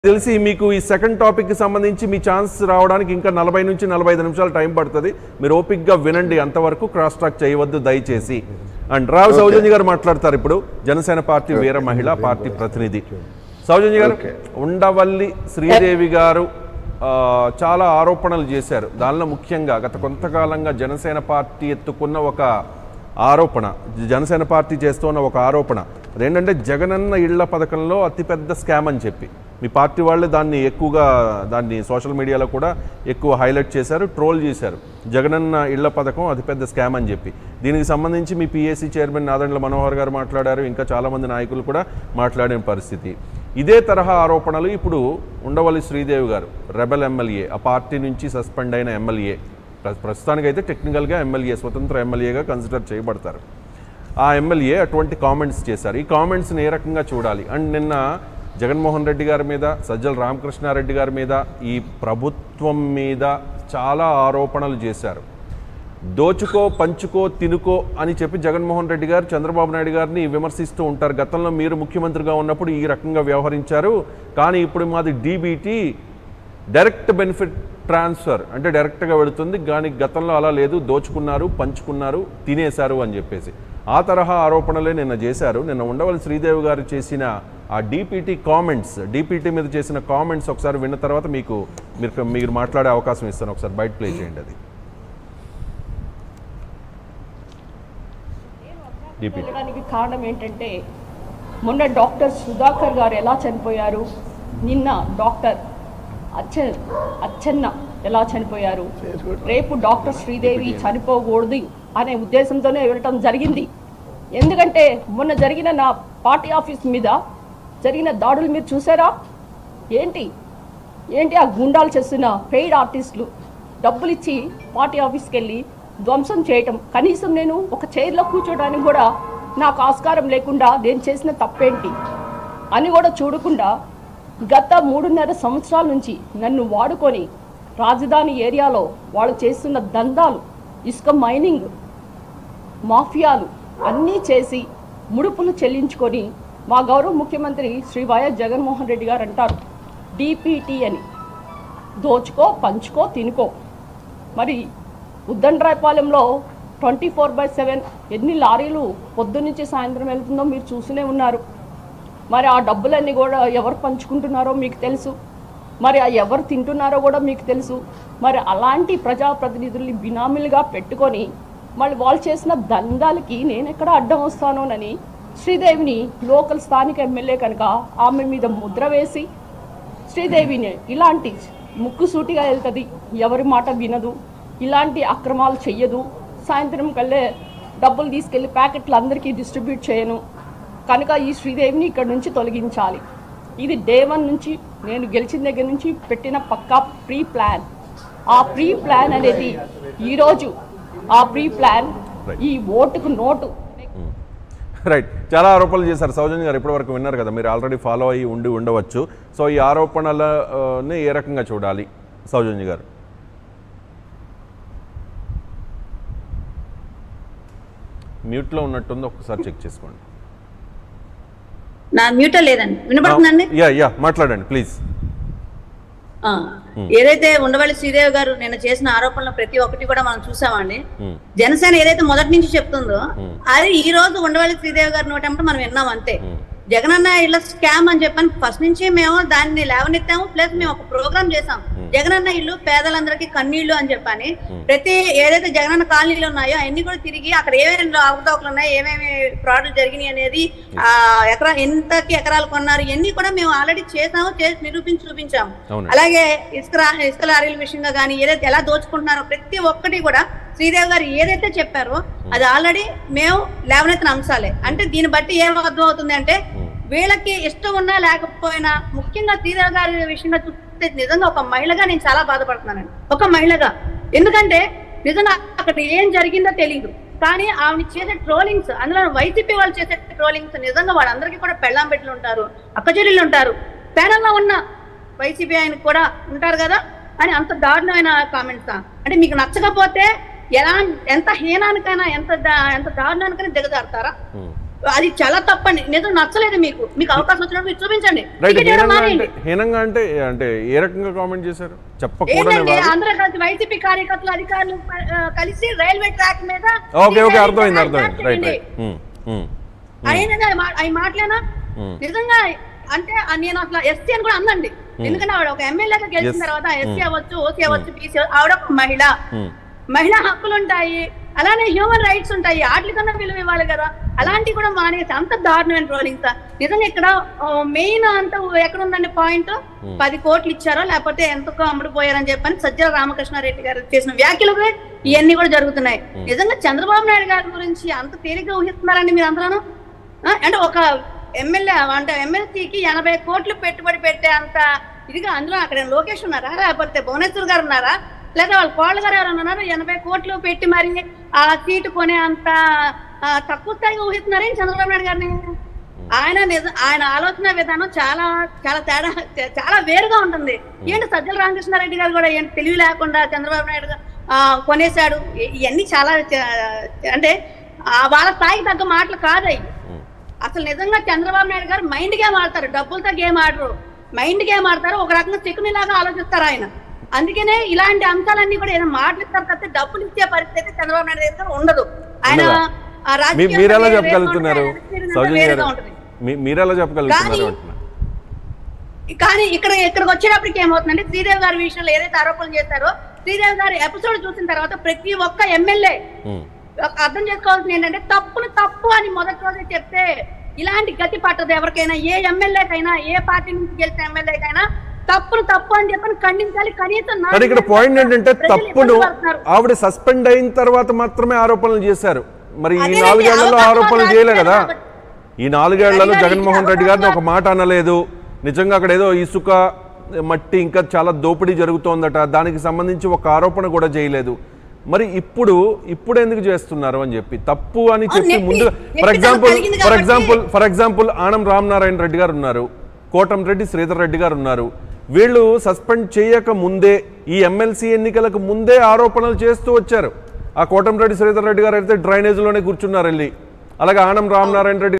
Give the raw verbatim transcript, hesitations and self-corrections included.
తెలిసి మీకు ఈ సెకండ్ టాపిక్ కి సంబంధించి మీ ఛాన్స్ రావడానికి ఇంకా నలభై నుంచి నలభై ఐదు నిమిషాలు టైం పడుతుంది. మీరు ఓపిక్గా వినండి, అంతవరకు క్రాస్ టాక్ చేయవద్దు దయచేసి. అండ్ రావు సౌజన్య గారు మాట్లాడతారు ఇప్పుడు, జనసేన పార్టీ వీర మహిళా పార్టీ ప్రతినిధి. సౌజన్య గారు, ఉండవల్లి శ్రీదేవి గారు చాలా ఆరోపణలు చేశారు. దానిలో ముఖ్యంగా గత కొంతకాలంగా జనసేన పార్టీ ఎత్తుకున్న ఒక ఆరోపణ, జనసేన పార్టీ చేస్తున్న ఒక ఆరోపణ అదేంటంటే జగనన్న ఇళ్ల పథకంలో అతిపెద్ద స్కామ్ అని చెప్పి మీ పార్టీ వాళ్ళే దాన్ని ఎక్కువగా దాన్ని సోషల్ మీడియాలో కూడా ఎక్కువ హైలైట్ చేశారు, ట్రోల్ చేశారు. జగనన్న ఇళ్ల పథకం అతిపెద్ద స్కామ్ అని చెప్పి దీనికి సంబంధించి మీ పిఎస్సి చైర్మన్ నాదెండ్ల మనోహర్ గారు మాట్లాడారు, ఇంకా చాలామంది నాయకులు కూడా మాట్లాడిన పరిస్థితి. ఇదే తరహా ఆరోపణలు ఇప్పుడు ఉండవల్లి శ్రీదేవి గారు, రెబెల్ ఎమ్మెల్యే, ఆ పార్టీ నుంచి సస్పెండ్ అయిన ఎమ్మెల్యే, ప్రస్తుతానికైతే టెక్నికల్గా ఎమ్మెల్యే, స్వతంత్ర ఎమ్మెల్యేగా కన్సిడర్ చేయబడతారు. ఆ ఎమ్మెల్యే అటువంటి కామెంట్స్ చేశారు. ఈ కామెంట్స్ని ఏ రకంగా చూడాలి? అండ్ నిన్న జగన్మోహన్ రెడ్డి గారి మీద, సజ్జల రామకృష్ణారెడ్డి గారి మీద, ఈ ప్రభుత్వం మీద చాలా ఆరోపణలు చేశారు. దోచుకో పంచుకో తినుకో అని చెప్పి జగన్మోహన్ రెడ్డి గారు చంద్రబాబు నాయుడు గారిని విమర్శిస్తూ ఉంటారు. గతంలో మీరు ముఖ్యమంత్రిగా ఉన్నప్పుడు ఈ రకంగా వ్యవహరించారు, కానీ ఇప్పుడు మాది డీబీటీ, డైరెక్ట్ బెనిఫిట్ ట్రాన్స్ఫర్, అంటే డైరెక్ట్గా వెళుతుంది, కానీ గతంలో అలా లేదు, దోచుకున్నారు, పంచుకున్నారు, తినేశారు అని చెప్పేసి ఆ తరహా ఆరోపణలే నిన్న చేశారు. నిన్న ఉండవల్లి శ్రీదేవి గారు చేసిన ఆ డీపీటీ కామెంట్స్, డీపీటీ మీద చేసిన కామెంట్స్ ఒకసారి విన్న తర్వాత మీకు మీరు మీరు మాట్లాడే అవకాశం ఇస్తాను. ఒకసారి బయట ప్లే చేయండి. అది డీపీటీ కారణం ఏంటంటే, మొన్న డాక్టర్ సుధాకర్ గారు ఎలా చనిపోయారు, నిన్న డాక్టర్ అచ్చ అచ్చన్న ఎలా చనిపోయారు, రేపు డాక్టర్ శ్రీదేవి చనిపోకూడదు అనే ఉద్దేశంతోనే వెళ్ళటం జరిగింది. ఎందుకంటే మొన్న జరిగిన నా పార్టీ ఆఫీస్ మీద జరిగిన దాడులు మీరు చూసారా? ఏంటి ఏంటి ఆ గుండాలు చేస్తున్న పెయిడ్ ఆర్టిస్టులు డబ్బులు ఇచ్చి పార్టీ ఆఫీస్కి వెళ్ళి ధ్వంసం చేయటం. కనీసం నేను ఒక చైర్లో కూర్చోడానికి కూడా నాకు ఆస్కారం లేకుండా నేను చేసిన తప్పేంటి అని కూడా చూడకుండా గత మూడున్నర సంవత్సరాల నుంచి నన్ను వాడుకొని రాజధాని ఏరియాలో వాళ్ళు చేస్తున్న దందాలు, ఇసుక మైనింగ్ మాఫియాలు అన్నీ చేసి ముడుపులు చెల్లించుకొని మా గౌరవ ముఖ్యమంత్రి శ్రీ వైఎస్ జగన్మోహన్ రెడ్డి గారు అంటారు డీపీటీ అని, దోచుకో పంచుకో తినుకో. మరి ఉద్దండ్రాయపాలెంలో ట్వంటీ ఫోర్ బై సెవెన్ ఎన్ని లారీలు పొద్దు నుంచి సాయంత్రం వెళ్తుందో మీరు చూస్తూనే ఉన్నారు. మరి ఆ డబ్బులన్నీ కూడా ఎవరు పంచుకుంటున్నారో మీకు తెలుసు, మరి ఆ ఎవరు తింటున్నారో కూడా మీకు తెలుసు. మరి అలాంటి ప్రజాప్రతినిధుల్ని బినామీలుగా పెట్టుకొని మళ్ళీ వాళ్ళు చేసిన దందాలకి నేను ఎక్కడ అడ్డం వస్తానోనని శ్రీదేవిని, లోకల్ స్థానిక ఎమ్మెల్యే కనుక ఆమె మీద ముద్ర వేసి శ్రీదేవిని ఇలాంటి ముక్కుసూటిగా వెళ్తుంది, ఎవరి మాట వినదు, ఇలాంటి అక్రమాలు చెయ్యదు, సాయంత్రం కల్లే డబ్బులు తీసుకెళ్ళి ప్యాకెట్లు అందరికీ డిస్ట్రిబ్యూట్ చేయను కనుక ఈ శ్రీదేవిని ఇక్కడ నుంచి తొలగించాలి. ఇది డే వన్ నుంచి నేను గెలిచిన దగ్గర నుంచి పెట్టిన పక్కా ప్రీ ప్లాన్. ఆ ప్రీ ప్లాన్ అనేది ఈరోజు ఆ ప్రీ ప్లాన్ ఈ ఓటుకు నోటు. రైట్, చాలా ఆరోపణలు చేశారు సౌజన్య గారు, ఇప్పటి వరకు విన్నారు కదా, మీరు ఆల్రెడీ ఫాలో అయ్యి ఉండి ఉండవచ్చు. సో ఈ ఆరోపణలని ఏ రకంగా చూడాలి సౌజన్య గారు? మ్యూట్లో ఉన్నట్టుంది, ఒక్కసారి చెక్ చేసుకోండి. నా మ్యూట్ లేదండి, వినపడుతుందండి? యా యా మాట్లాడండి ప్లీజ్. ఏదైతే ఉండవల్లి శ్రీదేవి గారు నిన్న చేసిన ఆరోపణలు ప్రతి ఒక్కటి కూడా మనం చూసామండి. జనసేన ఏదైతే మొదటి నుంచి చెప్తుందో అది ఈ రోజు ఉండవల్లి శ్రీదేవి గారు నోటంటే మనం విన్నాం అంతే. జగనన్న ఇళ్ళ స్కామ్ అని చెప్పని ఫస్ట్ నుంచి మేము దాన్ని లేవనెత్తాము. ప్లస్ మేము ఒక ప్రోగ్రామ్ చేసాం, జగనన్న ఇల్లు పేదలందరికీ కన్నీళ్లు అని చెప్పని. ప్రతి ఏదైతే జగనన్న కాలనీలు ఉన్నాయో అన్ని కూడా తిరిగి అక్కడ ఏమేమి అవకతవకలు ఉన్నాయి, ఏమేమి ఫ్రాడ్లు జరిగినాయి అనేది, ఆ ఎకరా ఎంతకి ఎకరాలు కొన్నారు, ఇవన్నీ కూడా మేము ఆల్రెడీ చేసాము, చేసి నిరూపించి చూపించాము. అలాగే ఇసుక ఇసుక లారీల విషయంగా కానీ ఏదైతే ఎలా దోచుకుంటున్నారో ప్రతి ఒక్కటి కూడా శ్రీదేవి గారు ఏదైతే చెప్పారో అది ఆల్రెడీ మేము లేవనెత్తిన అంశాలే. అంటే దీన్ని బట్టి ఏం అర్థం అవుతుంది అంటే వీళ్ళకి ఇష్టం ఉన్నా లేకపోయినా, ముఖ్యంగా శ్రీదేవి గారి విషయంగా చూస్తే నిజంగా ఒక మహిళగా నేను చాలా బాధపడుతున్నానండి, ఒక మహిళగా. ఎందుకంటే నిజంగా అక్కడ ఏం జరిగిందో తెలియదు, కానీ ఆమె చేసే ట్రోలింగ్స్, అందులో వైసీపీ వాళ్ళు చేసే ట్రోలింగ్స్ నిజంగా వాళ్ళందరికీ కూడా పెళ్ళాం పెట్టులు ఉంటారు, అక్కచెల్లెళ్ళు ఉంటారు, ప్యానల్లో ఉన్న వైసీపీ ఆయన కూడా ఉంటారు కదా అని అంత దారుణమైన కామెంట్స్. అంటే మీకు నచ్చకపోతే ఎలా ఎంత హీనానికైనా ఎంత ఎంత దారుణానికైనా దిగజారుతారా? అది చాలా తప్పండి. నిజం నచ్చలేదు మీకు, మీకు అవకాశం వచ్చినప్పుడు మీరు చూపించండి. హీనంగా అంటే అంటే ఏ రకంగా కామెంట్ చేశారు చెప్పకూడదు. ఏంటంటే అందరూ కలిసి వైసీపీ కార్యకర్తలు అధికారులు కలిసి రైల్వే ట్రాక్ మీద ఓకే ఓకే అర్థమైంది అర్థమైంది రైట్ రైట్ అయినా అవి మాట్లాడినా నిజంగా అంటే నేను అసలు ఎస్సీ అని కూడా అందండి. ఎందుకంటే ఆవిడ ఒక ఎమ్మెల్యేగా గెలిచిన తర్వాత ఎస్సీ అవ్వచ్చు, ఓసీ అవ్వచ్చు, బీసీ ఆవిడ ఒక మహిళ, మహిళా హక్కులు ఉంటాయి, అలానే హ్యూమన్ రైట్స్ ఉంటాయి, వాటికన్నా విలువ ఇవ్వాలి కదా. అలాంటివి కూడా మానేసి అంత దారుణమైన ట్రోలింగ్ సార్. నిజంగా ఇక్కడ మెయిన్ అంత ఎక్కడ ఉందండి పాయింట్, పది కోట్లు ఇచ్చారో లేకపోతే ఎంతకో అమ్ముడుపోయారని చెప్పని సజ్జల రామకృష్ణారెడ్డి గారు చేసిన వ్యాఖ్యలు ఇవన్నీ కూడా జరుగుతున్నాయి. నిజంగా చంద్రబాబు నాయుడు గారి గురించి అంత తేలిగ్గా ఊహిస్తున్నారండి మీరు అందరూ? అంటే ఒక ఎమ్మెల్యే అంటే ఎమ్మెల్సీకి ఎనభై కోట్లు పెట్టుబడి పెట్టే అంత ఇదిగా అందులో అక్కడ లోకేష్ ఉన్నారా, లేకపోతే భువనేశ్వర్ గారు ఉన్నారా, లేదా వాళ్ళ కోళ్ళ గారు ఎవరైనా ఉన్నారు? ఎనభై కోట్లు పెట్టి మరి ఆ సీటు కొనే అంత తక్కువ స్థాయిగా ఊహిస్తున్నారేం చంద్రబాబు నాయుడు గారిని? ఆయన నిజం ఆయన ఆలోచన విధానం చాలా చాలా తేడా చాలా వేరుగా ఉంటుంది. ఏంటి సజ్జల రామకృష్ణారెడ్డి గారు కూడా ఏంటి తెలివి లేకుండా చంద్రబాబు నాయుడు కొనేశాడు, ఇవన్నీ చాలా అంటే వాళ్ళ స్థాయికి తగ్గ మాటలు కాదయ్యి. అసలు నిజంగా చంద్రబాబు నాయుడు గారు మైండ్ గేమ్ ఆడతారు, డబ్బులతో గేమ్ ఆడరు, మైండ్ గేమ్ ఆడతారు, ఒక రకంగా చిక్కునిలాగా ఆలోచిస్తారు ఆయన. అందుకనే ఇలాంటి అంశాలన్నీ కూడా ఏదైనా మాట్లాడతారు తప్పితే డబ్బులు ఇచ్చే పరిస్థితి చంద్రబాబు నాయుడు దగ్గర ఉండదు. ఆయన మీరెలా చెప్పగలుగుతున్నారు మీరెలా చెప్పగలుగుతున్నారు? కానీ ఇక్కడ ఇక్కడికి వచ్చేటప్పటికి ఏమవుతుందంటే శ్రీదేవి గారి విషయంలో ఏదైతే ఆరోపణలు చేశారో శ్రీదేవి గారి ఎపిసోడ్ చూసిన తర్వాత ప్రతి ఒక్క ఎమ్మెల్యే అర్థం చేసుకోవాల్సింది ఏంటంటే తప్పును తప్పు అని మొదటి రోజే చెప్తే ఇలాంటి గతి పట్టదు ఎవరికైనా, ఏ ఎమ్మెల్యేకైనా, ఏ పార్టీ నుంచి గెలిచిన ఎమ్మెల్యేకైనా తప్పును తప్పు అని చెప్పని ఖండించాలి. కనీసం ఇక్కడ పాయింట్ ఏంటంటే తప్పును ఆవిడ సస్పెండ్ అయిన తర్వాత మాత్రమే ఆరోపణలు చేశారు. మరి ఈ నాలుగేళ్లలో ఆరోపణలు చేయలే కదా. ఈ నాలుగేళ్లలో జగన్మోహన్ రెడ్డి గారిని ఒక మాట అనలేదు. నిజంగా అక్కడ ఏదో ఇసుక మట్టి ఇంకా చాలా దోపిడీ జరుగుతోందట, దానికి సంబంధించి ఒక ఆరోపణ కూడా చేయలేదు. మరి ఇప్పుడు ఇప్పుడు ఎందుకు చేస్తున్నారు అని చెప్పి తప్పు అని చెప్పి ముందు for example for example for example Anam Ramanarayana Reddy గారు ఉన్నారు, కోటంరెడ్డి శ్రీధర్ రెడ్డి గారు ఉన్నారు. వీళ్ళు సస్పెండ్ చేయక ముందే ఈ ఎమ్మెల్సీ ఎన్నికలకు ముందే ఆరోపణలు చేస్తూ వచ్చారు. ఆ కోటంరెడ్డి శ్రీధర్ రెడ్డి గారు అయితే డ్రైనేజ్ లోనే కూర్చున్నారు వెళ్ళి, అలాగే ఆనం రామనారాయణ రెడ్డి